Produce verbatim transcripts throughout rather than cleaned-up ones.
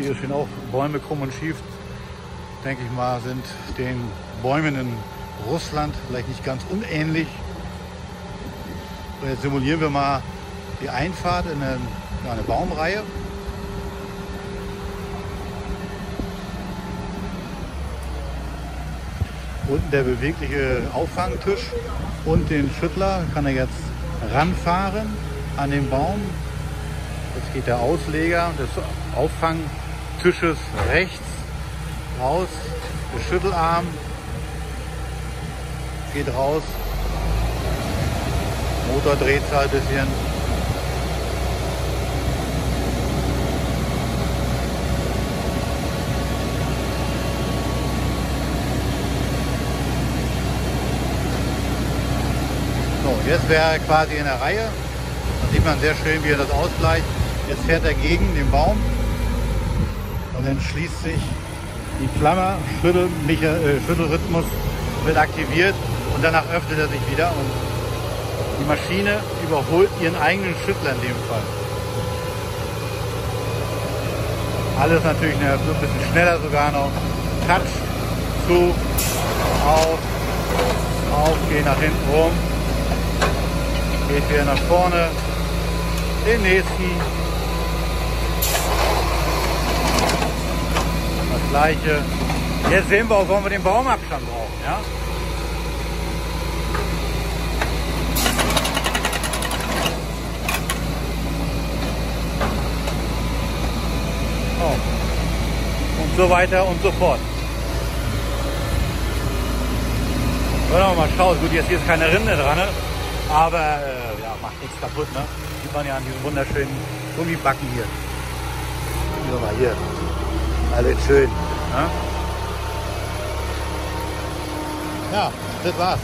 hier stehen auch Bäume krumm und schief. Denke ich mal, sind den Bäumen in Russland vielleicht nicht ganz unähnlich. Und jetzt simulieren wir mal die Einfahrt in eine, in eine Baumreihe. Unten der bewegliche Auffangtisch und den Schüttler kann er jetzt ranfahren an den Baum. Jetzt geht der Ausleger des Auffangtisches rechts raus. Der Schüttelarm geht raus. Motor dreht sich ein bisschen. So, jetzt wäre er quasi in der Reihe. Da sieht man sehr schön, wie er das ausgleicht. Jetzt fährt er gegen den Baum und dann schließt sich die Klammer, Schüttel, äh, Schüttelrhythmus wird aktiviert und danach öffnet er sich wieder und die Maschine überholt ihren eigenen Schüttler in dem Fall. Alles natürlich ein bisschen schneller sogar noch. Touch, zu, auf, auf, geht nach hinten rum, geht wieder nach vorne, den nächsten. Das gleiche. Jetzt sehen wir auch, warum wir den Baumabstand brauchen. Ja? Oh. Und so weiter und so fort. Wollen wir mal schauen. Gut, jetzt hier ist keine Rinde dran, ne? Aber äh, ja, macht nichts kaputt. Ne? Sieht man ja an diesen wunderschönen Gummibacken hier. Hier mal hier. Alles schön. Ne? Ja, das war's.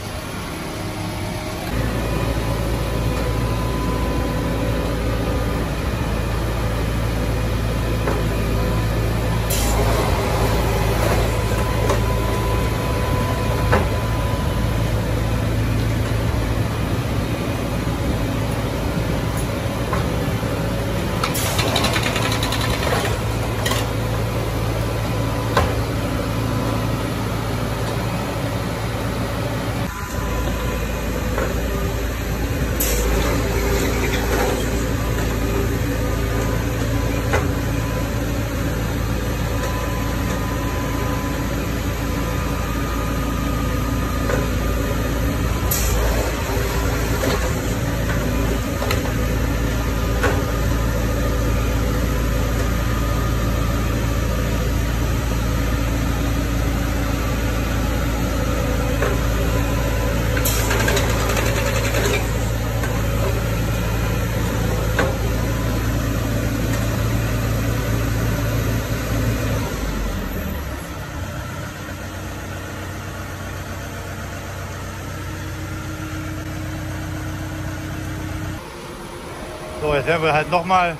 So, jetzt werden wir halt nochmal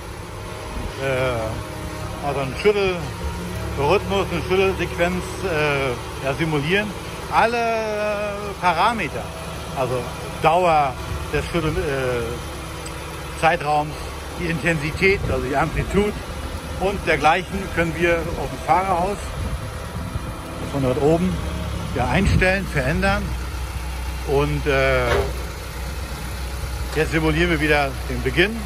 äh, also einen Schüttelrhythmus, eine Schüttelsequenz äh, ja, simulieren. Alle äh, Parameter, also Dauer des Schüttel, äh, Zeitraums, die Intensität, also die Amplitude und dergleichen können wir auf dem Fahrerhaus von dort oben ja, einstellen, verändern. Und äh, jetzt simulieren wir wieder den Beginn.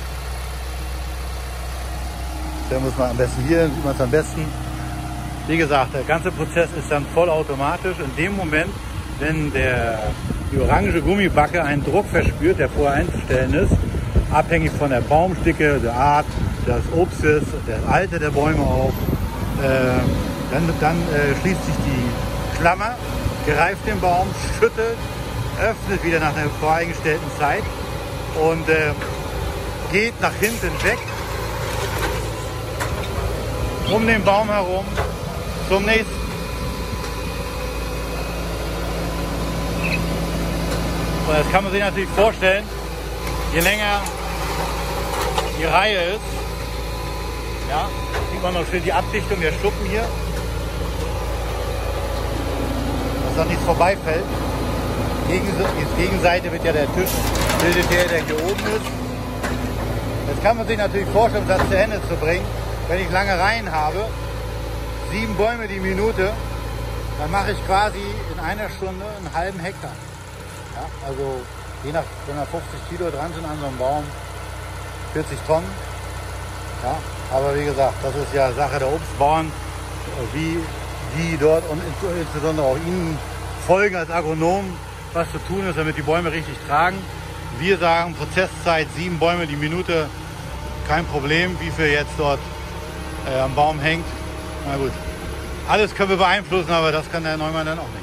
Da muss man am besten hier, sieht man es am besten. Wie gesagt, der ganze Prozess ist dann vollautomatisch. In dem Moment, wenn der, die orange Gummibacke einen Druck verspürt, der vorher einzustellen ist, abhängig von der Baumdicke, der Art, des Obstes, der Alter der Bäume auch, äh, dann, dann äh, schließt sich die Klammer, greift den Baum, schüttelt, öffnet wieder nach einer voreingestellten Zeit und äh, geht nach hinten weg, um den Baum herum, zum nächsten. Und das kann man sich natürlich vorstellen, je länger die Reihe ist, ja, sieht man noch schön die Abdichtung der Schuppen hier, dass da nichts vorbeifällt. Gegen, die Gegenseite wird ja der Tisch, bildet der, der hier oben ist. Jetzt kann man sich natürlich vorstellen, um das zu Ende zu bringen, wenn ich lange Reihen habe, sieben Bäume die Minute, dann mache ich quasi in einer Stunde einen halben Hektar. Ja, also je nach, wenn da fünfzig Kilo dran sind an so einem Baum, vierzig Tonnen. Ja, aber wie gesagt, das ist ja Sache der Obstbauern, wie die dort und insbesondere auch Ihnen folgen als Agronom, was zu tun ist, damit die Bäume richtig tragen. Wir sagen Prozesszeit sieben Bäume die Minute, kein Problem, wie viel jetzt dort äh, am Baum hängt. Na gut, alles können wir beeinflussen, aber das kann der Neumann dann auch nicht.